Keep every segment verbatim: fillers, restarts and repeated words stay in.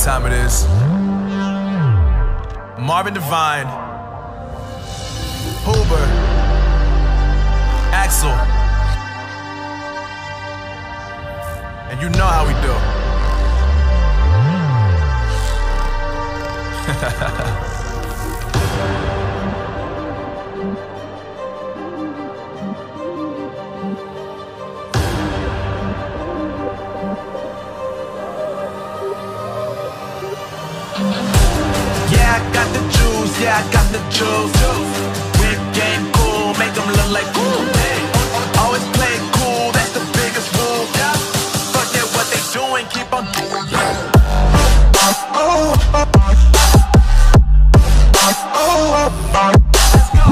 time it is. Marvin Divine, Huber, Axel, and you know how we do. Yeah, I got the juice, yeah, I got the juice. Whip game cool, make them look like cool. Always play it cool, that's the biggest rule. Forget what they doing, keep on doing. Let's go.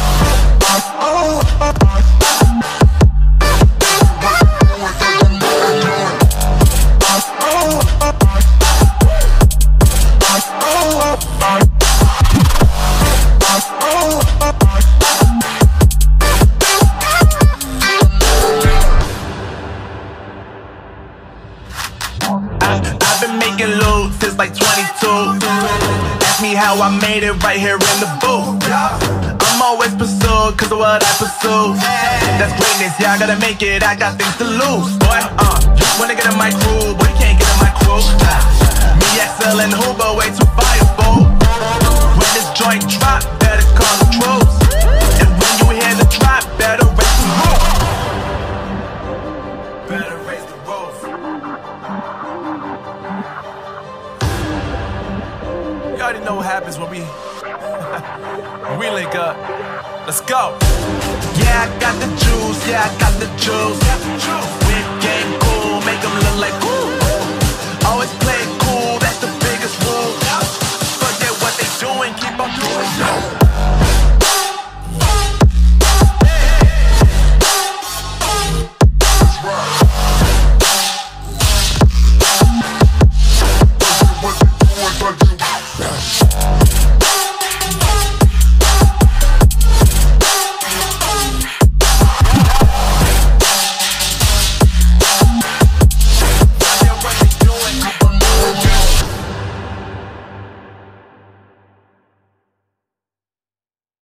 I've been making loot since like twenty-two. Ask me how I made it right here in the booth. I'm always pursued cause of what I pursue. That's greatness, yeah, I gotta make it, I got things to lose. Boy, uh, just wanna get in my crew, but you can't get in my crew. Me, Axel, and Huber, way too fireable. When this joint drop, better call the troops. And when you hear the drop, better raise the roof. Better raise the roof. You already know what happens when we when we link up. Let's go. Yeah, I got the juice. Yeah, I got the juice.